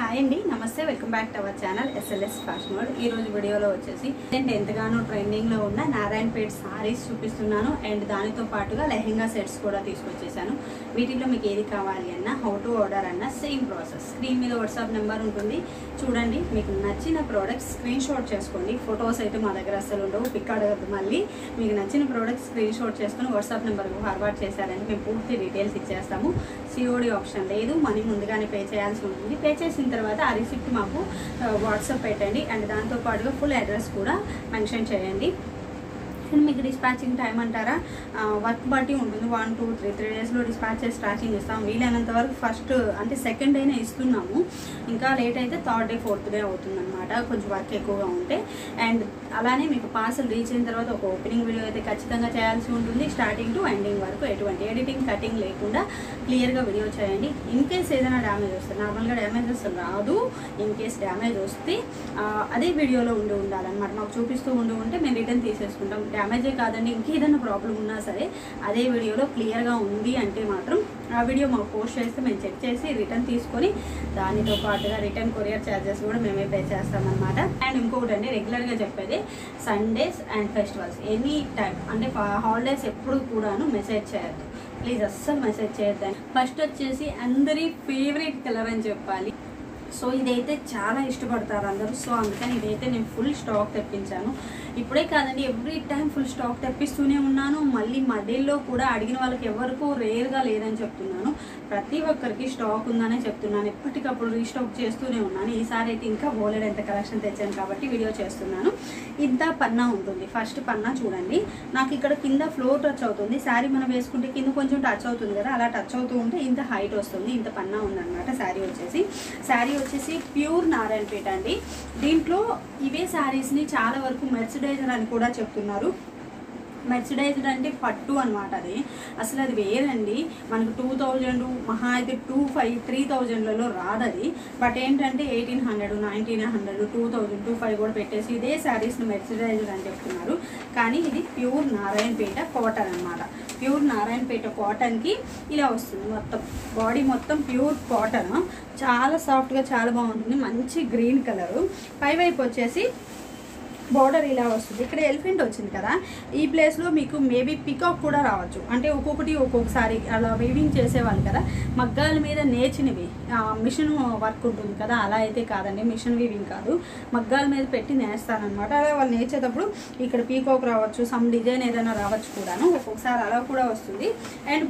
Hi అండి, నమస్తే. Welcome back to our channel SLS fashion world. ఈ రోజు వీడియోలో వచ్చేసి నేను ఎంతగానో ట్రెండింగ్లో ఉన్న నారాయణపేట్ సారీస్ చూపిస్తున్నాను. అండ్ దానితో పాటుగా లెహెంగా సెట్స్ కూడా తీసుకొచ్చేసాను. వీటిలో మీకు ఏది కావాలి అన్నా, హౌ టు ఆర్డర్ అన్నా సేమ్ ప్రాసెస్. స్క్రీన్ మీద వాట్సాప్ నెంబర్ ఉంటుంది, చూడండి. మీకు నచ్చిన ప్రోడక్ట్స్ స్క్రీన్ షాట్ చేసుకోండి. ఫొటోస్ అయితే మా దగ్గర అస్సలు ఉండవు, పిక్ అడగద్దు. మళ్ళీ మీకు నచ్చిన ప్రోడక్ట్స్ స్క్రీన్ షాట్ చేసుకుని వాట్సాప్ నెంబర్కి ఫార్వర్డ్ చేశారంటే మేము పూర్తి డీటెయిల్స్ ఇచ్చేస్తాము. COD ఆప్షన్ లేదు, మనీ ముందుగానే పే చేయాల్సి ఉంటుంది. పే చేసిన తర్వాత ఆ రిసిప్ట్ మాకు వాట్సాప్ పెట్టండి. అండ్ దాంతో పాటుగా ఫుల్ అడ్రస్ కూడా మెన్షన్ చేయండి. అండ్ మీకు డిస్పాచింగ్ టైం అంటారా, వర్క్ బట్టి ఉంటుంది. 1, 2, 3 డేస్లో డిస్పాచ్ చేసి ట్రాకింగ్ ఇస్తాం. వీలైనంత వరకు ఫస్ట్ అంటే సెకండ్ డేనే ఇస్తున్నాము. ఇంకా లేట్ అయితే 3rd డే 4th డే అవుతుంది అనమాట, కొంచెం వర్క్ ఎక్కువగా ఉంటే. అండ్ అలానే మీకు పార్సల్ రీచ్ అయిన తర్వాత ఒక ఓపెనింగ్ వీడియో అయితే ఖచ్చితంగా చేయాల్సి ఉంటుంది. స్టార్టింగ్ టు ఎండింగ్ వరకు ఎటువంటి ఎడిటింగ్ కటింగ్ లేకుండా క్లియర్గా వీడియో చేయండి. ఇన్ కేస్ ఏదైనా డ్యామేజ్ వస్తే, నార్మల్గా డ్యామేజ్ అసలు రాదు. ఇన్ కేస్ డ్యామేజ్ వస్తే అదే వీడియోలో ఉండాలన్నమాట. మాకు చూపిస్తూ ఉంటే మేము రిటర్న్ తీసేసుకుంటాం. డ్యామేజే కాదండి, ఇంకేదైనా ప్రాబ్లం ఉన్నా సరే అదే వీడియోలో క్లియర్గా ఉంది అంటే మాత్రం ఆ వీడియో మాకు పోస్ట్ చేస్తే మేము చెక్ చేసి రిటర్న్ తీసుకొని దానితో పాటుగా రిటర్న్ కొరియర్ ఛార్జెస్ కూడా మేమే పే చేస్తామన్నమాట. అండ్ ఇంకొకటి అండి, రెగ్యులర్గా చెప్పేది, Sundays and festivals any time అంటే హాలిడేస్ ఎప్పుడు కూడాను మెసేజ్ చేయొద్దు ప్లీజ్, అస్సలు మెసేజ్ చేయొద్దండి. ఫస్ట్ వచ్చేసి అందరి ఫేవరెట్ కలర్ అని చెప్పాలి. సో ఇదైతే చాలా ఇష్టపడతారు అందరూ. సో అందుకని ఇదైతే నేను ఫుల్ స్టాక్ తెప్పించాను. ఇప్పుడే కాదండి, ఎవ్రీ టైం ఫుల్ స్టాక్ తెప్పిస్తూనే ఉన్నాను. మళ్ళీ మధ్యలో కూడా అడిగిన వాళ్ళకి ఎవరికూ రేర్గా లేదని చెప్తున్నాను. ప్రతి ఒక్కరికి స్టాక్ ఉందనే చెప్తున్నాను. ఎప్పటికప్పుడు రీస్టాక్ చేస్తూనే ఉన్నాను. ఈసారి అయితే ఇంకా బోలెడంత కలెక్షన్ తెచ్చాను కాబట్టి వీడియో చేస్తున్నాను. ఇంత పన్నా ఉంటుంది. ఫస్ట్ పన్నా చూడండి, నాకు ఇక్కడ కింద ఫ్లోర్ టచ్ అవుతుంది. శారీ మనం వేసుకుంటే కింద కొంచెం టచ్ అవుతుంది కదా, అలా టచ్ అవుతూ ఉంటే ఇంత హైట్ వస్తుంది. ఇంత పన్నా ఉందన్నమాట. శారీ వచ్చేసి ప్యూర్ నారాయణపేట అండి. దీంట్లో ఇవే శారీస్ని చాలా వరకు మెర్సిడైజర్ అని కూడా చెప్తున్నారు. మెర్సిడైజ్డ్ అంటే పట్టు అనమాట. అది అసలు అది వేరండి. మనకు 2000 మహా అయితే 2500, 3000లలో రాదది. బట్ ఏంటంటే 1800, 1900, 2000, 2500 కూడా పెట్టేసి ఇదే శారీస్ని మెర్సిడైజ్డ్ అని చెప్తున్నారు. కానీ ఇది ప్యూర్ నారాయణపేట కాటన్ అనమాట. ప్యూర్ నారాయణపేట కాటన్కి ఇలా వస్తుంది. మొత్తం బాడీ మొత్తం ప్యూర్ కాటన్, చాలా సాఫ్ట్గా చాలా బాగుంటుంది. మంచి గ్రీన్ కలరు. పైవైపు వచ్చేసి బార్డర్ ఇలా వస్తుంది. ఇక్కడ ఎలిఫెంట్ వచ్చింది కదా, ఈ ప్లేస్లో మీకు మేబీ పికాక్ కూడా రావచ్చు. అంటే ఒక్కొక్కసారి అలా వీవింగ్ చేసేవాళ్ళు కదా, మగ్గాల మీద నేర్చినవి మిషన్ వర్క్ ఉంటుంది కదా, అలా అయితే కాదండి. మిషన్ వీవింగ్ కాదు, మగ్గాల మీద పెట్టి నేస్తారనమాట. అలా వాళ్ళు నేర్చేటప్పుడు ఇక్కడ పీకాక్ రావచ్చు, సమ్ డిజైన్ ఏదైనా రావచ్చు కూడాను. ఒక్కొక్కసారి అలా కూడా వస్తుంది. అండ్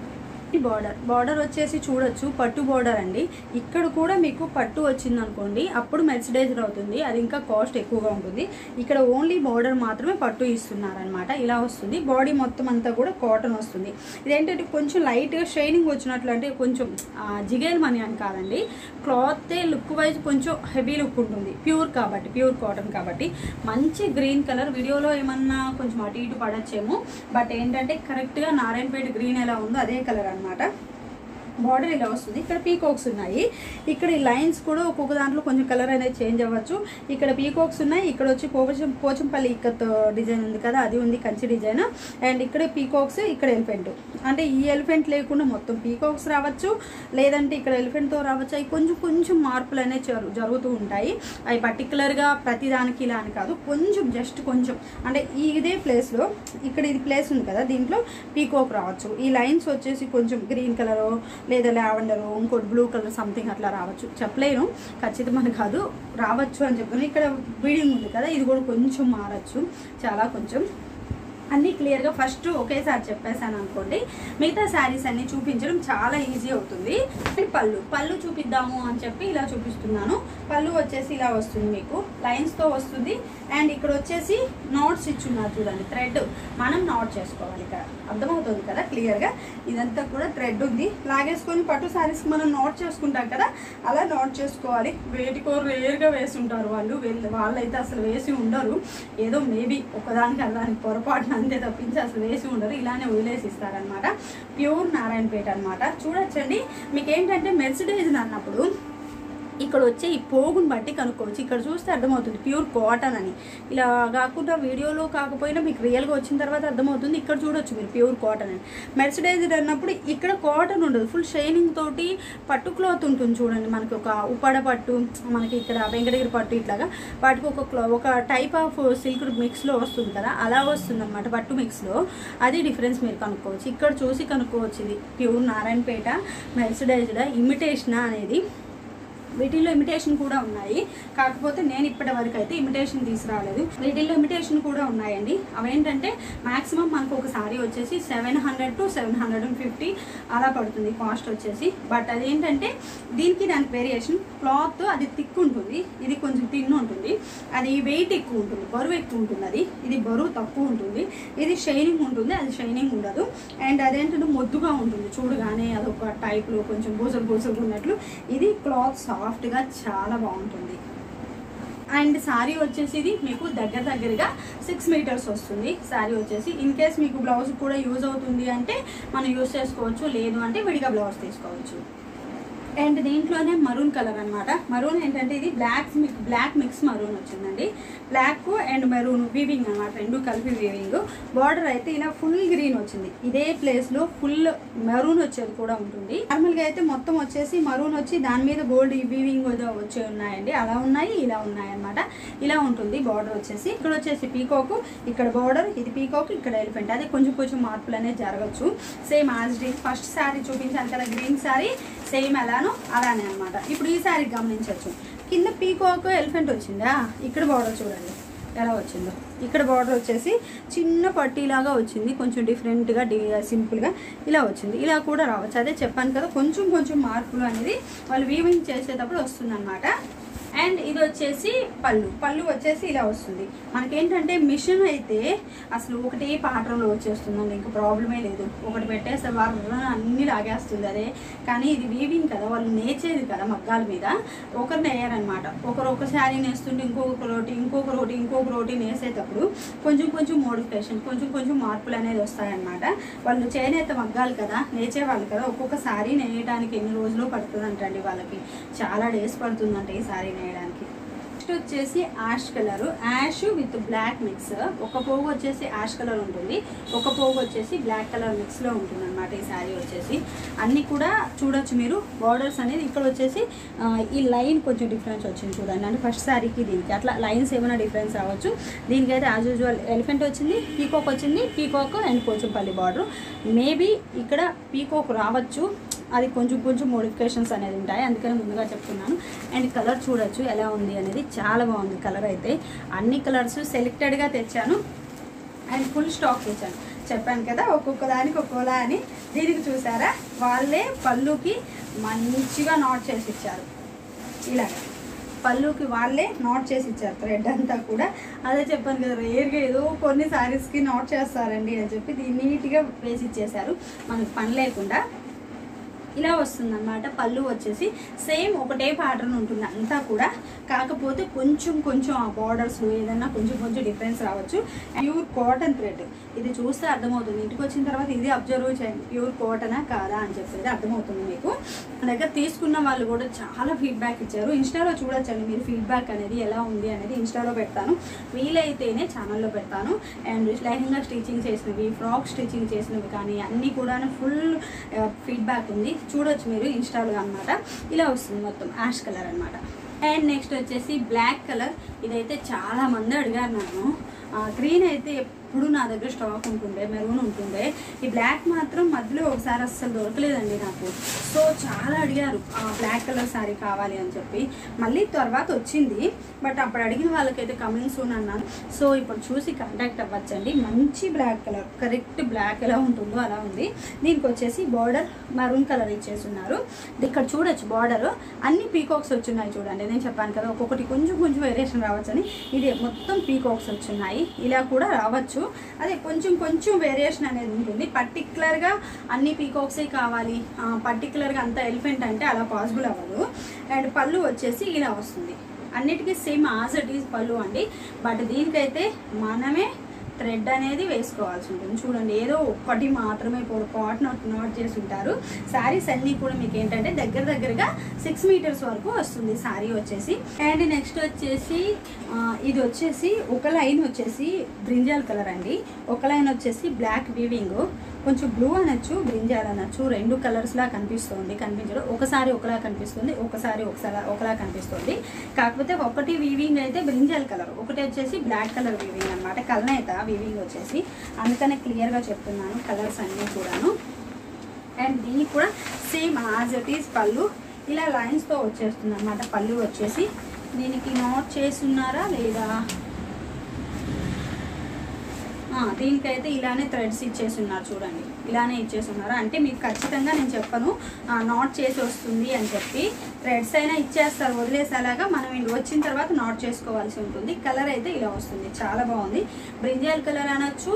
బార్డర్ వచ్చేసి చూడొచ్చు, పట్టు బార్డర్ అండి. ఇక్కడ కూడా మీకు పట్టు వచ్చింది అనుకోండి, అప్పుడు మెర్సిడైజ్డ్ అవుతుంది. అది ఇంకా కాస్ట్ ఎక్కువగా ఉంటుంది. ఇక్కడ ఓన్లీ బార్డర్ మాత్రమే పట్టు ఇస్తున్నారనమాట. ఇలా వస్తుంది. బాడీ మొత్తం అంతా కూడా కాటన్ వస్తుంది. ఇదేంటంటే కొంచెం లైట్గా షైనింగ్ వచ్చినట్లు, అంటే కొంచెం జిగేల్ మనీ అని కాదండి, క్లాతే లుక్ వైజ్ కొంచెం హెవీ లుక్ ఉంటుంది. ప్యూర్ కాటన్ కాబట్టి మంచి గ్రీన్ కలర్. వీడియోలో ఏమన్నా కొంచెం అటు ఇటు పడచ్చేమో, బట్ ఏంటంటే కరెక్ట్గా నారాయణపేట గ్రీన్ ఎలా ఉందో అదే కలర్ అనమాట. బార్డర్ ఇలా వస్తుంది. ఇక్కడ పీకాక్స్ ఉన్నాయి. ఇక్కడ ఈ లైన్స్ కూడా ఒక్కొక్క దాంట్లో కొంచెం కలర్ అనేది చేంజ్ అవ్వచ్చు. ఇక్కడ పీకాక్స్ ఉన్నాయి. ఇక్కడ వచ్చి పోచంపల్లి ఇక్కత్ డిజైన్ ఉంది కదా, అది ఉంది, కంచి డిజైన్. అండ్ ఇక్కడ పీకాక్స్, ఇక్కడ ఎలిఫెంట్. అంటే ఈ ఎలిఫెంట్ లేకుండా మొత్తం పీకాక్స్ రావచ్చు, లేదంటే ఇక్కడ ఎలిఫెంట్తో రావచ్చు. అవి కొంచెం మార్పులు అనేవి జరుగుతూ ఉంటాయి. అవి పర్టికులర్గా ప్రతిదానికి ఇలా అని కాదు, జస్ట్ కొంచెం అంటే ఇదే ప్లేస్లో ఇక్కడ ఇది ప్లేస్ ఉంది కదా, దీంట్లో పీకాక్ రావచ్చు. ఈ లైన్స్ వచ్చేసి కొంచెం గ్రీన్ కలరు లేదా లావెండరు, ఇంకోటి బ్లూ కలర్ సంథింగ్ అట్లా రావచ్చు. చెప్పలేను, ఖచ్చితంగా కాదు, రావచ్చు అని చెప్తున్నాను. ఇక్కడ బీడింగ్ ఉంది కదా, ఇది కూడా కొంచెం మారచ్చు, చాలా కొంచెం. అన్నీ క్లియర్గా ఫస్ట్ ఒకేసారి చెప్పేశాను అనుకోండి, మిగతా శారీస్ అన్నీ చూపించడం చాలా ఈజీ అవుతుంది. పళ్ళు చూపిద్దాము అని చెప్పి ఇలా చూపిస్తున్నాను. పళ్ళు వచ్చేసి ఇలా వస్తుంది, మీకు లైన్స్తో వస్తుంది. అండ్ ఇక్కడ వచ్చేసి నాట్స్ ఇచ్చున్నారు చూడండి, థ్రెడ్ మనం నాట్ చేసుకోవాలి. ఇక్కడ అర్థమవుతుంది కదా క్లియర్గా, ఇదంతా కూడా థ్రెడ్ ఉంది. లాగేసుకొని పట్టు శారీస్కి మనం నాట్ చేసుకుంటాం కదా, అలా నాట్ చేసుకోవాలి. వేటికో రేర్గా వేసి ఉంటారు వాళ్ళైతే అసలు వేసి ఉండరు. ఏదో మేబీ ఒకదానికి అదానికి పొరపాటున అంతే తప్పించి అసలు వేసి ఉండరు, ఇలానే వదిలేసి ఇస్తారనమాట. ప్యూర్ నారాయణపేట అనమాట. చూడొచ్చండి, మీకు ఏంటంటే మెర్సిడైజ్ అన్నప్పుడు ఇక్కడ వచ్చే ఈ పోగుని బట్టి కనుక్కోవచ్చు. ఇక్కడ చూస్తే అర్థమవుతుంది ప్యూర్ కాటన్ అని. ఇలా కాకుండా వీడియోలో కాకపోయినా మీకు రియల్గా వచ్చిన తర్వాత అర్థమవుతుంది. ఇక్కడ చూడొచ్చు మీరు ప్యూర్ కాటన్ అని. మెర్సిడైజ్డ్ అన్నప్పుడు ఇక్కడ కాటన్ ఉండదు, ఫుల్ షైనింగ్ తోటి పట్టు క్లాత్ ఉంటుంది చూడండి. మనకి ఒక ఉప్పాడ పట్టు, మనకి ఇక్కడ వెంకటగిరి పట్టు, ఇట్లాగా వాటికి ఒక టైప్ ఆఫ్ సిల్క్ మిక్స్లో వస్తుంది కదా, అలా వస్తుంది అనమాట పట్టు మిక్స్లో. అది డిఫరెన్స్ మీరు కనుక్కోవచ్చు. ఇక్కడ చూసి కనుక్కోవచ్చు ఇది ప్యూర్ నారాయణపేట మెర్సిడైజ్డ్ ఇమిటేషనా అనేది. వీటిల్లో ఇమిటేషన్ కూడా ఉన్నాయి, కాకపోతే నేను ఇప్పటి వరకు అయితే ఇమిటేషన్ తీసుకురాలేదు. వీటిల్లో ఇమిటేషన్ కూడా ఉన్నాయండి. అవేంటంటే మ్యాక్సిమం మనకు ఒక సారీ వచ్చేసి 700 to 750 అలా పడుతుంది కాస్ట్ వచ్చేసి. బట్ అదేంటంటే దీనికి దానికి వేరియేషన్, క్లాత్ అది థిక్ ఉంటుంది, ఇది కొంచెం థిన్ ఉంటుంది. అది వెయిట్ ఎక్కువ ఉంటుంది, బరువు ఎక్కువ ఉంటుంది. ఇది బరువు తక్కువ ఉంటుంది. ఇది షైనింగ్ ఉంటుంది, అది షైనింగ్ ఉండదు. అండ్ అదేంటంటే మొద్దుగా ఉంటుంది చూడగానే, అదొక టైప్లో కొంచెం బూసలు ఉన్నట్లు. ఇది క్లాత్ సాఫ్ట్గా చాలా బాగుంటుంది. అండ్ శారీ వచ్చేసి ఇది మీకు దగ్గరగా 6 మీటర్స్ వస్తుంది శారీ వచ్చేసి. ఇన్ కేస్ మీకు బ్లౌజ్ కూడా యూజ్ అవుతుంది అంటే మనం యూజ్ చేసుకోవచ్చు, లేదు అంటే విడిగా బ్లౌజ్ తీసుకోవచ్చు. అండ్ దీంట్లోనే మరూన్ కలర్ అనమాట. మరూన్ ఏంటంటే ఇది బ్లాక్ మిక్స్ మరూన్ వచ్చిందండి. బ్లాక్ అండ్ మెరూన్ వీవింగ్ అనమాట, రెండు కలిపి వీవింగ్. బార్డర్ అయితే ఇలా ఫుల్ గ్రీన్ వచ్చింది. ఇదే ప్లేస్లో ఫుల్ మెరూన్ వచ్చేది కూడా ఉంటుంది. నార్మల్గా అయితే మొత్తం వచ్చేసి మరూన్ వచ్చి దాని మీద గోల్డ్ వీవింగ్ వచ్చే ఉన్నాయండి, అలా ఉన్నాయి, ఇలా ఉన్నాయి అనమాట. ఇలా ఉంటుంది బార్డర్ వచ్చేసి. ఇక్కడ వచ్చేసి పీకాక్, ఇక్కడ బార్డర్, ఇది పీకాక్, ఇక్కడ ఎలిఫెంట్. అదే కొంచెం మార్పులు అనేది జరగచ్చు. Same as it is. First sari చూపించాను కదా గ్రీన్ శారీ, సేమ్ అలానే అనమాట. ఇప్పుడు ఈ శారీ గమనించవచ్చు, కింద పీకాక్ ఎలిఫెంట్ వచ్చిందా, ఇక్కడ బార్డర్ చూడండి ఎలా వచ్చిందో. ఇక్కడ బార్డర్ వచ్చేసి చిన్న పట్టీలాగా వచ్చింది, కొంచెం డిఫరెంట్గా సింపుల్గా ఇలా వచ్చింది. ఇలా కూడా రావచ్చు. అదే చెప్పాను కదా కొంచెం మార్పులు అనేది వాళ్ళు వీవింగ్ చేసేటప్పుడు వస్తుంది అనమాట. అండ్ ఇది వచ్చేసి పళ్ళు వచ్చేసి ఇలా వస్తుంది. మనకేంటంటే మిషన్ అయితే అసలు ఒకటే పాత్రలో వచ్చేస్తుందండి, ఇంకా ప్రాబ్లమే లేదు. ఒకటి పెట్టేస్తే వాళ్ళు అన్నీ లాగేస్తుంది అదే. కానీ ఇది వీవింగ్ కదా, వాళ్ళు నేర్చేది కదా మగ్గాల మీద, ఒకరు నేయారనమాట. ఒక శారీ నేస్తుంటే ఇంకొక రోటీ నేసేటప్పుడు కొంచెం మోడిఫికేషన్, కొంచెం మార్పులు అనేది వస్తాయన్నమాట. వాళ్ళు చేనేత మగ్గాలు కదా, నేర్చేవాళ్ళు కదా. ఒక్కొక్క శారీ నేయడానికి ఎన్ని రోజులు పడుతుంది అంటండి వాళ్ళకి, చాలా డేస్ పడుతుందంట ఈ శారీ నేయడానికి. నెక్స్ట్ వచ్చేసి ash colour, ash with black mix. ఒక పోగు వచ్చేసి యాష్ కలర్ ఉంటుంది, ఒక పోగు వచ్చేసి బ్లాక్ కలర్ మిక్స్లో ఉంటుంది అనమాట ఈ శారీ వచ్చేసి. అన్నీ కూడా చూడొచ్చు మీరు. బార్డర్స్ అనేది ఇక్కడ వచ్చేసి ఈ లైన్ కొంచెం డిఫరెన్స్ వచ్చింది చూడండి. అంటే ఫస్ట్ శారీకి దీనికి అట్లా లైన్స్ ఏమైనా డిఫరెన్స్ రావచ్చు. దీనికైతే యాజ్ యూజువల్ ఎలిఫెంట్ వచ్చింది, పీకాక్ వచ్చింది, peacock and Pochampally border. Maybe ఇక్కడ పీకాక్ రావచ్చు, అది కొంచెం మోడిఫికేషన్స్ అనేది ఉంటాయి, అందుకని ముందుగా చెప్తున్నాను. అండ్ కలర్ చూడొచ్చు ఎలా ఉంది అనేది, చాలా బాగుంది కలర్ అయితే. అన్ని కలర్స్ సెలెక్టెడ్గా తెచ్చాను అండ్ ఫుల్ స్టాక్ తెచ్చాను. చెప్పాను కదా ఒక్కొక్క దానికి ఒక్కోలా అని. దీనికి చూసారా వాళ్ళే పళ్ళుకి మంచిగా నాట్ చేసి ఇచ్చారు. ఇలాగ పళ్ళుకి వాళ్ళే నాట్ చేసి ఇచ్చారు థ్రెడ్ అంతా కూడా. అదే చెప్పాను కదా రేర్గా ఏదో కొన్ని శారీస్కి నాట్ చేస్తారండి అని చెప్పి దీన్ని నీట్గా వేసి ఇచ్చేసారు, మనకు పని లేకుండా. ఇలా వస్తుంది అన్నమాట. పళ్ళు వచ్చేసి సేమ్ ఒకటే ప్యాటర్న్ ఉంటుంది అంతా కూడా, కాకపోతే కొంచెం ఆ బార్డర్స్లో ఏదైనా కొంచెం డిఫరెన్స్ రావచ్చు. ప్యూర్ కాటన్ థ్రెడ్ ఇది చూస్తే అర్థమవుతుంది. ఇంటికి వచ్చిన తర్వాత ఇది అబ్జర్వ్ చేయండి, ప్యూర్ కాటనా కాదా అని చెప్పేది అర్థమవుతుంది మీకు. నా దగ్గర తీసుకున్న వాళ్ళు కూడా చాలా ఫీడ్బ్యాక్ ఇచ్చారు. ఇన్స్టాలో చూడొచ్చండి మీరు ఫీడ్బ్యాక్ అనేది ఎలా ఉంది అనేది. ఇన్స్టాలో పెడతాను, వీలైతేనే ఛానల్లో పెడతాను. అండ్ లెహంగా స్టిచ్చింగ్ చేసినవి, ఫ్రాక్ స్టిచ్చింగ్ చేసినవి కానీ అన్నీ కూడా ఫుల్ ఫీడ్బ్యాక్ ఉంది, చూడొచ్చు మీరు ఇన్స్టాలో అనమాట. ఇలా వస్తుంది మొత్తం యాష్ కలర్ అనమాట. అండ్ నెక్స్ట్ వచ్చేసి బ్లాక్ కలర్. ఇదైతే చాలా మంది అడిగారు నన్ను. గ్రీన్ అయితే ఎప్పుడు నా దగ్గర స్టాక్ ఉంటుండే, మెరూన్ ఉంటుండే. ఈ బ్లాక్ మాత్రం మధ్యలో ఒకసారి అస్సలు దొరకలేదండి నాకు. సో చాలా అడిగారు బ్లాక్ కలర్ శారీ కావాలి అని చెప్పి. మళ్ళీ తర్వాత వచ్చింది, బట్ అప్పుడు అడిగిన వాళ్ళకైతే కమింగ్ సూన్ అన్నాను. సో ఇప్పుడు చూసి కాంటాక్ట్ అవ్వచ్చండి. మంచి బ్లాక్ కలర్, కరెక్ట్ బ్లాక్ ఎలా ఉంటుందో అలా ఉంది. దీనికి వచ్చేసి బార్డర్ మెరూన్ కలర్ ఇచ్చేస్తున్నారు. ఇక్కడ చూడొచ్చు బార్డర్ అన్ని పీకాక్స్ వచ్చున్నాయి చూడండి. నేను చెప్పాను కదా ఒక్కొక్కటి కొంచెం వేరియేషన్ రావచ్చని. ఇది మొత్తం పీకాక్స్ వచ్చున్నాయి, ఇలా కూడా రావచ్చు. అదే కొంచెం వేరియేషన్ అనేది ఉంటుంది. పర్టికులర్గా అన్ని పీకాక్సే కావాలి, పర్టికులర్గా అంత ఎలిఫెంట్ అంటే అలా పాసిబుల్ అవ్వదు. అండ్ పళ్ళు వచ్చేసి ఇలా వస్తుంది. అన్నిటికీ సేమ్ యాజ్ ఇట్ ఈజ్ పళ్ళు అండి. బట్ దీనికైతే మనమే థ్రెడ్ అనేది వేసుకోవాల్సి ఉంటుంది. చూడండి, ఏదో ఒక్కటి మాత్రమే పొరపాటు నాట్ చేసి ఉంటారు. శారీస్ అన్నీ కూడా మీకు ఏంటంటే దగ్గరగా 6 మీటర్స్ వరకు వస్తుంది శారీ వచ్చేసి. అండ్ నెక్స్ట్ వచ్చేసి ఇది వచ్చేసి ఒక లైన్ వచ్చేసి బ్రింజాల్ కలర్ అండి, ఒక లైన్ వచ్చేసి బ్లాక్ వీవింగ్, కొంచెం బ్లూ అనొచ్చు, బ్రింజాల్ అనొచ్చు, 2 కలర్స్లా కనిపిస్తుంది. కనిపించడం ఒకసారి ఒకలా కనిపిస్తుంది, ఒకసారి ఒకలా కనిపిస్తుంది. కాకపోతే ఒకటి వీవింగ్ అయితే బ్రింజాల్ కలర్, ఒకటి వచ్చేసి బ్లాక్ కలర్ వీవింగ్ అనమాట. కల్నేత వీవింగ్ వచ్చేసి, అందుకనే క్లియర్గా చెప్తున్నాను కలర్స్ అన్నీ కూడాను. అండ్ దీనికి కూడా సేమ్ యాజ్ ఇట్ ఈస్ పళ్ళు ఇలా లైన్స్తో వచ్చేస్తుంది అనమాట. పళ్ళు వచ్చేసి దీనికి నాట్ చేస్తున్నారా లేదా, దీనికైతే ఇలానే థ్రెడ్స్ ఇచ్చేస్తున్నారు. చూడండి, ఇలానే ఇచ్చేస్తున్నారు. అంటే మీకు ఖచ్చితంగా నేను చెప్పను నాట్ చేసి వస్తుంది అని చెప్పి, థ్రెడ్స్ అయినా ఇచ్చేస్తారు వదిలేసేలాగా, మనం వచ్చిన తర్వాత నాట్ చేసుకోవాల్సి ఉంటుంది. కలర్ అయితే ఇలా వస్తుంది, చాలా బాగుంది. బ్రింజాల్ కలర్ అనొచ్చు,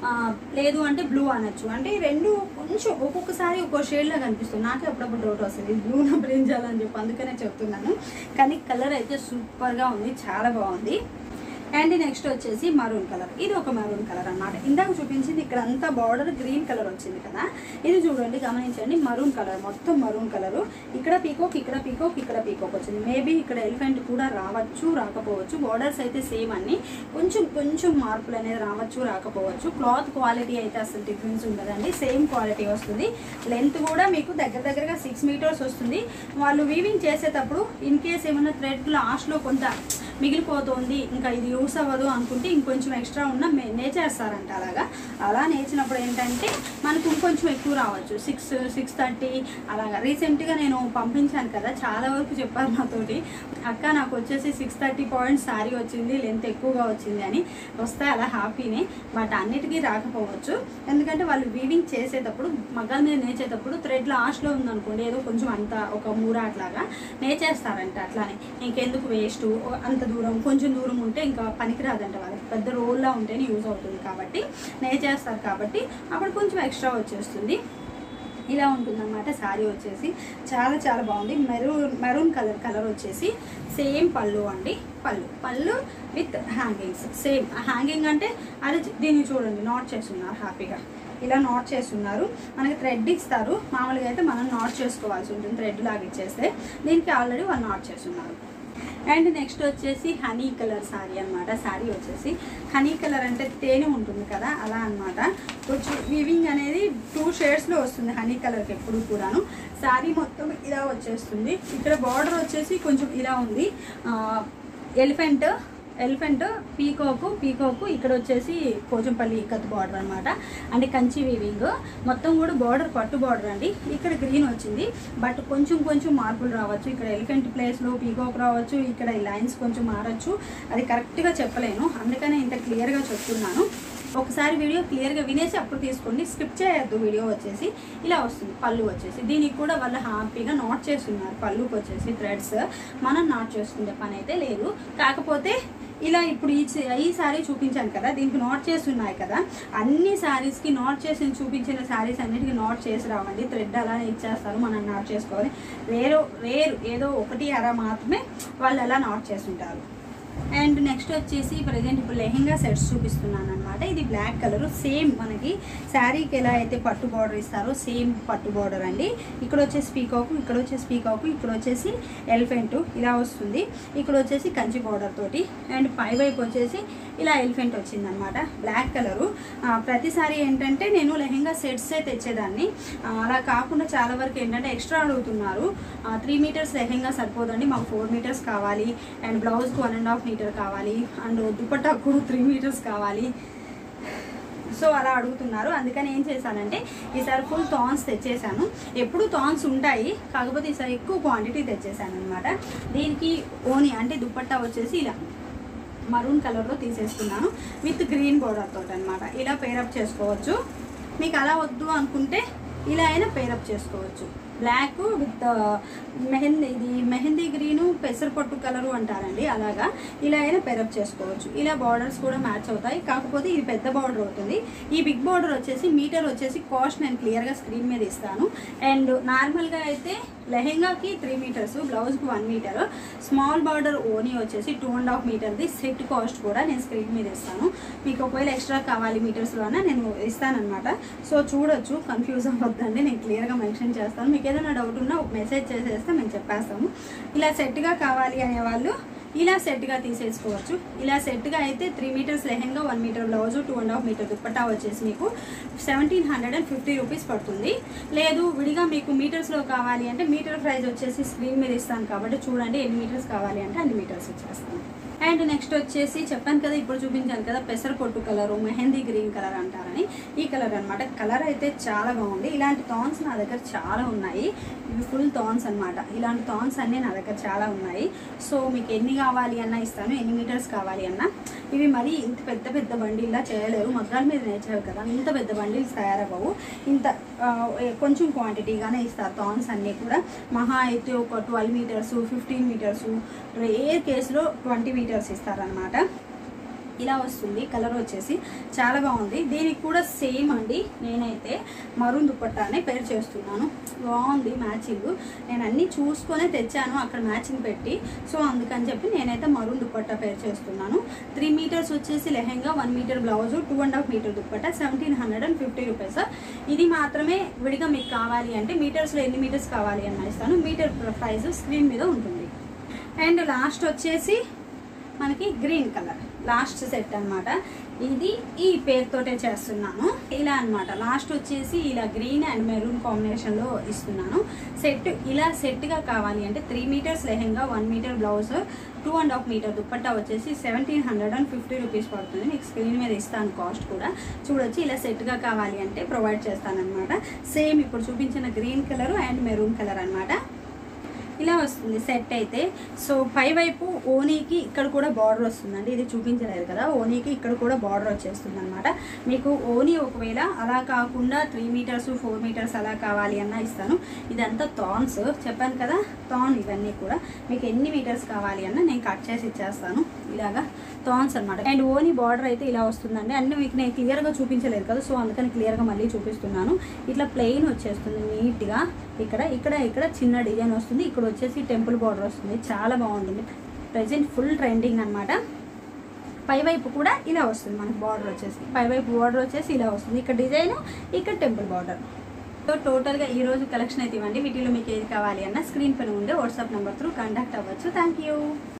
లేదు అంటే బ్లూ అనొచ్చు. అంటే 2 కొంచెం ఒక్కొక్కసారి ఒక్కో షేడ్లా కనిపిస్తుంది. నాకే అప్పుడప్పుడు డౌట్ వస్తుంది బ్లూ నా బ్రింజాల్ అని చెప్పి, అందుకనే చెప్తున్నాను. కానీ కలర్ అయితే సూపర్గా ఉంది, చాలా బాగుంది. అండ్ నెక్స్ట్ వచ్చేసి మరూన్ కలర్, ఇది ఒక మరూన్ కలర్ అన్నమాట. ఇందాక చూపించింది ఇక్కడ అంతా బార్డర్ గ్రీన్ కలర్ వచ్చింది కదా, ఇది చూడండి గమనించండి, మరూన్ కలర్, మొత్తం మరూన్ కలరు. ఇక్కడ పీకోక్, ఇక్కడ పీకోక్, ఇక్కడ పీకోక్ వచ్చింది. మేబీ ఇక్కడ ఎలిఫెంట్ కూడా రావచ్చు రాకపోవచ్చు. బార్డర్స్ అయితే సేమ్ అన్ని, కొంచెం మార్పులు అనేది రావచ్చు రాకపోవచ్చు. క్లాత్ క్వాలిటీ అయితే అసలు డిఫరెన్స్ ఉండదండి, సేమ్ క్వాలిటీ వస్తుంది. లెంత్ కూడా మీకు దగ్గరగా 6 మీటర్స్ వస్తుంది. వాళ్ళు వీవింగ్ చేసేటప్పుడు ఇన్ కేస్ ఏమైనా థ్రెడ్ లాస్ట్లో కొంత మిగిలిపోతుంది, ఇంకా ఇది యూస్ అవ్వదు అనుకుంటే ఇంకొంచెం ఎక్స్ట్రా ఉన్న నేచేస్తారంట. అలా నేర్చినప్పుడు ఏంటంటే మనకు ఇంకొంచెం ఎక్కువ రావచ్చు, 630 అలాగా. రీసెంట్గా నేను పంపించాను కదా, చాలా వరకు చెప్పారు నాతోటి, అక్క నాకు వచ్చేసి 630 పాయింట్స్ శారీ వచ్చింది, లెంత్ ఎక్కువగా వచ్చింది అని. వస్తే అలా హ్యాపీనే, బట్ అన్నిటికీ రాకపోవచ్చు. ఎందుకంటే వాళ్ళు వీవింగ్ చేసేటప్పుడు, మగ్గాల మీద నేర్చేటప్పుడు థ్రెడ్ లాస్ట్లో ఉందనుకోండి, ఏదో కొంచెం అంత ఒక మూర అట్లాగా నేర్చేస్తారంట. అట్లానే ఇంకెందుకు వేస్ట్, అంత దూరం, కొంచెం దూరం ఉంటే ఇంకా పనికిరాదంట వాళ్ళకి, పెద్ద రోల్లా ఉంటేనే యూజ్ అవుతుంది కాబట్టి నేర్చేస్తారు. కాబట్టి అప్పుడు కొంచెం ఎక్స్ట్రా వచ్చేస్తుంది. ఇలా ఉంటుందన్నమాట శారీ వచ్చేసి, చాలా బాగుంది. మెరూన్ కలర్ వచ్చేసి సేమ్ పళ్ళు అండి, పళ్ళు విత్ హ్యాంగింగ్స్. సేమ్ హ్యాంగింగ్ అంటే అది, దీన్ని చూడండి నాట్ చేస్తున్నారు హ్యాపీగా, ఇలా నాట్ చేస్తున్నారు. మనకి థ్రెడ్ ఇస్తారు, మామూలుగా అయితే మనం నాట్ చేసుకోవాల్సి ఉంటుంది, థ్రెడ్ లాగా ఇచ్చేస్తే. దీనికి ఆల్రెడీ వాళ్ళు నాట్ చేస్తున్నారు. అండ్ నెక్స్ట్ వచ్చేసి హనీ కలర్ శారీ అనమాట. శారీ వచ్చేసి హనీ కలర్ అంటే తేనె ఉంటుంది కదా, అలా అనమాట. కొంచెం వీవింగ్ అనేది 2 షేడ్స్లో వస్తుంది హనీ కలర్కి ఎప్పుడు కూడాను. శారీ మొత్తం ఇలా వచ్చేస్తుంది. ఇక్కడ బార్డర్ వచ్చేసి కొంచెం ఇలా ఉంది, ఎలిఫెంట్ పీకోకు, ఇక్కడ వచ్చేసి పోచంపల్లి ఇక్కత్ బార్డర్ అనమాట. అంటే కంచి వీవింగ్ మొత్తం కూడా బార్డర్ పట్టు బార్డర్ అండి. ఇక్కడ గ్రీన్ వచ్చింది, బట్ కొంచెం మార్పులు రావచ్చు. ఇక్కడ ఎలిఫెంట్ ప్లేస్లో పీకోక్ రావచ్చు, ఇక్కడ ఈ లైన్స్ కొంచెం మారచ్చు. అది కరెక్ట్గా చెప్పలేను, అందుకనే ఇంత క్లియర్గా చెప్తున్నాను. ఒకసారి వీడియో క్లియర్గా వినేసి అప్పుడు తీసుకోండి, స్కిప్ చేయొద్దు. వీడియో వచ్చేసి ఇలా వస్తుంది. పళ్ళు వచ్చేసి దీనికి కూడా వాళ్ళు హ్యాపీగా నాట్ చేస్తున్నారు. పళ్ళుకి వచ్చేసి థ్రెడ్స్ మనం నాట్ చేసుకునే పని అయితే లేదు. కాకపోతే ఇలా ఇప్పుడు ఈ శారీ చూపించాను కదా, దీనికి నాట్ చేసి ఉన్నాయి కదా, అన్ని శారీస్కి నాట్ చేసి చూపించిన శారీస్ అన్నిటికీ నాట్ చేసి రావండి. థ్రెడ్ అలానే ఇచ్చేస్తారు, మనం నాట్ చేసుకోవాలి. రేరు ఏదో 1 అర మాత్రమే వాళ్ళు అలా నాట్ చేసి ఉంటారు. అండ్ నెక్స్ట్ వచ్చేసి ప్రజెంట్ ఇప్పుడు లెహెంగా సెట్స్ చూపిస్తున్నాను అనమాట. ఇది బ్లాక్ కలర్, సేమ్ మనకి శారీకి ఎలా అయితే పట్టు బార్డర్ ఇస్తారో సేమ్ పట్టు బార్డర్ అండి. ఇక్కడ వచ్చేసి పీకాకు, ఇక్కడ వచ్చేసి పీకాకు, ఇక్కడ వచ్చేసి ఎలిఫెంట్ ఇలా వస్తుంది. ఇక్కడ వచ్చేసి కంచి బార్డర్ తోటి, అండ్ పై వైపు వచ్చేసి ఇలా ఎలిఫెంట్ వచ్చింది అనమాట. Black colour. ప్రతిసారి ఏంటంటే నేను లెహెంగా సెట్సే తెచ్చేదాన్ని, అలా కాకుండా చాలా వరకు ఏంటంటే ఎక్స్ట్రా అడుగుతున్నారు. 3 మీటర్స్ లెహెంగా సరిపోదండి, మాకు 4 మీటర్స్ కావాలి, అండ్ బ్లౌజ్కి 1.5 మీటర్ కావాలి, అండ్ దుపట్టాకు కూడా 3 మీటర్స్ కావాలి. సో అలా అడుగుతున్నారు. అందుకని ఏం చేశానంటే ఈసారి ఫుల్ థాన్స్ తెచ్చేసాను. ఎప్పుడు థాన్స్ ఉంటాయి, కాకపోతే ఈసారి ఎక్కువ క్వాంటిటీ తెచ్చేసాను అనమాట. దీనికి ఓని అంటే దుపట్టా వచ్చేసి ఇలా మరూన్ కలర్లో తీసేసుకున్నాను, విత్ గ్రీన్ బోర్డర్ తోటి అనమాట. ఇలా పేరప్ చేసుకోవచ్చు. మీకు అలా వద్దు అనుకుంటే ఇలా అయినా పేరప్ చేసుకోవచ్చు. బ్లాక్ విత్ మెహందీ గ్రీను పెసరపట్టు కలరు అంటారండి, అలాగా ఇలా అయినా పేరప్ చేసుకోవచ్చు. ఇలా బార్డర్స్ కూడా మ్యాచ్ అవుతాయి. కాకపోతే ఇది పెద్ద బార్డర్ అవుతుంది. ఈ బిగ్ బార్డర్ వచ్చేసి మీటర్ వచ్చేసి కాస్ట్ నేను క్లియర్గా స్క్రీన్ మీద ఇస్తాను. అండ్ నార్మల్గా అయితే లెహెంగాకి 3 మీటర్స్, బ్లౌజ్కి 1 మీటర్, స్మాల్ బార్డర్ ఓనీ వచ్చేసి 2.5 మీటర్ది సెట్ కాస్ట్ కూడా నేను స్క్రీన్ మీద ఇస్తాను. మీకు ఒకవేళ ఎక్స్ట్రా కావాలి మీటర్స్లో అన్నా నేను ఇస్తానన్నమాట. సో చూడొచ్చు, కన్ఫ్యూజ్ అవ్వద్దండి, నేను క్లియర్గా మెన్షన్ చేస్తాను. మీకు ఏదైనా డౌట్ ఉన్నా ఒక మెసేజ్ చేసేస్తే మేము చెప్పేస్తాము. ఇలా సెట్గా కావాలి అనేవాళ్ళు ఇలా సెట్గా తీసేసుకోవచ్చు. ఇలా సెట్గా అయితే 3 metres lehenga, 1 metre blouse, 2.5 metre dupatta వచ్చేసి మీకు 1750 రూపీస్ పడుతుంది. లేదు విడిగా మీకు మీటర్స్లో కావాలి అంటే మీటర్ ప్రైస్ వచ్చేసి స్క్రీన్ మీద ఇస్తాను కాబట్టి చూడండి, ఎన్ని మీటర్స్ కావాలి అంటే అన్ని మీటర్స్ ఇచ్చేస్తాను. అండ్ నెక్స్ట్ వచ్చేసి చెప్పాను కదా, ఇప్పుడు చూపించాను కదా పెసర పొట్టు కలరు, మెహందీ గ్రీన్ కలర్ అంటారని, ఈ కలర్ అనమాట. కలర్ అయితే చాలా బాగుంది. ఇలాంటి థాన్స్ నా దగ్గర చాలా ఉన్నాయి. ఇవి ఫుల్ థాన్స్ అనమాట. ఇలాంటి థాన్స్ అన్నీ నా దగ్గర చాలా ఉన్నాయి. సో మీకు ఎన్ని కావాలి అన్నా ఇస్తాను, ఎన్ని మీటర్స్ కావాలి అన్నా. ఇవి మరీ ఇంత పెద్ద పెద్ద బండిల్లా చేయలేరు, మగ్గాల మీద నేర్చారు కదా, ఇంత పెద్ద బండిల్స్ తయారవ్వవు. ఇంత కొంచెం క్వాంటిటీగానే ఇస్తారు థాన్స్ అన్నీ కూడా. మహా అయితే ఒక 12 మీటర్స్, 15 మీటర్స్, రేర్ కేసులో 20 మీటర్స్ ఇస్తారనమాట. ఇలా వస్తుంది. కలర్ వచ్చేసి చాలా బాగుంది. దీనికి కూడా సేమ్ అండి, నేనైతే మరూన్ దుపట్టానే పేర్ చేస్తున్నాను. బాగుంది మ్యాచింగ్. నేను అన్నీ చూసుకొనే తెచ్చాను అక్కడ మ్యాచింగ్ పెట్టి. సో అందుకని చెప్పి నేనైతే మరూన్ దుపట్టా పేర్ చేస్తున్నాను. 3 మీటర్స్ వచ్చేసి lehenga, 1 metre blouse, 2.5 metre dupatta 1750 rupees. ఇది మాత్రమే విడిగా మీకు కావాలి అంటే మీటర్స్లో ఎన్ని మీటర్స్ కావాలి అన్న ఇస్తాను. మీటర్ ప్రైస్ స్క్రీన్ మీద ఉంటుంది. అండ్ లాస్ట్ వచ్చేసి మనకి గ్రీన్ కలర్ లాస్ట్ సెట్ అనమాట. ఇది ఈ పేరుతోటే చేస్తున్నాను. ఇలా అనమాట. లాస్ట్ వచ్చేసి ఇలా గ్రీన్ అండ్ మెరూన్ కాంబినేషన్లో ఇస్తున్నాను. సెట్ ఇలా సెట్గా కావాలి అంటే 3 metres lehenga, 1 metre blouse, 2.5 metre dupatta వచ్చేసి 1750 రూపీస్ పడుతుంది. మీకు స్క్రీన్ మీద ఇస్తాను కాస్ట్ కూడా చూడొచ్చు. ఇలా సెట్గా కావాలి అంటే ప్రొవైడ్ చేస్తానమాట. సేమ్ ఇప్పుడు చూపించిన green colour and maroon colour అనమాట. ఇలా వస్తుంది సెట్ అయితే. సో పై వైపు ఓనీకి ఇక్కడ కూడా బార్డర్ వస్తుందండి. ఇది చూపించలేదు కదా, ఓనీకి ఇక్కడ కూడా బార్డర్ వచ్చేస్తుంది అనమాట. మీకు ఓనీ ఒకవేళ అలా కాకుండా 3 మీటర్స్, 4 మీటర్స్ అలా కావాలి అన్నా ఇస్తాను. ఇదంతా థాన్స్ చెప్పాను కదా, థాన్ ఇవన్నీ కూడా మీకు ఎన్ని మీటర్స్ కావాలి అన్నా నేను కట్ చేసి ఇచ్చేస్తాను. ఇలాగా థాన్స్ అనమాట. అండ్ ఓనీ బార్డర్ అయితే ఇలా వస్తుందండి. అన్నీ మీకు నేను క్లియర్గా చూపించలేదు కదా, సో అందుకని క్లియర్గా మళ్ళీ చూపిస్తున్నాను. ఇట్లా ప్లెయిన్ వచ్చేస్తుంది నీట్గా. ఇక్కడ ఇక్కడ ఇక్కడ చిన్న డిజైన్ వస్తుంది. ఇక్కడ వచ్చేసి టెంపుల్ బార్డర్ వస్తుంది. చాలా బాగుంటుంది. ప్రెజెంట్ ఫుల్ ట్రెండింగ్ అనమాట. పైవైపు కూడా ఇలా వస్తుంది మనకు బార్డర్ వచ్చేసి. పైవైపు బార్డర్ వచ్చేసి ఇలా వస్తుంది. ఇక్కడ డిజైన్, ఇక్కడ టెంపుల్ బార్డర్. సో టోటల్గా ఈ రోజు కలెక్షన్ అయితే ఇవ్వండి. వీటిలో మీకు ఏది కావాలి అన్న స్క్రీన్ పైన ఉండే వాట్సాప్ నెంబర్ త్రూ కాంటాక్ట్ అవ్వచ్చు. Thank you.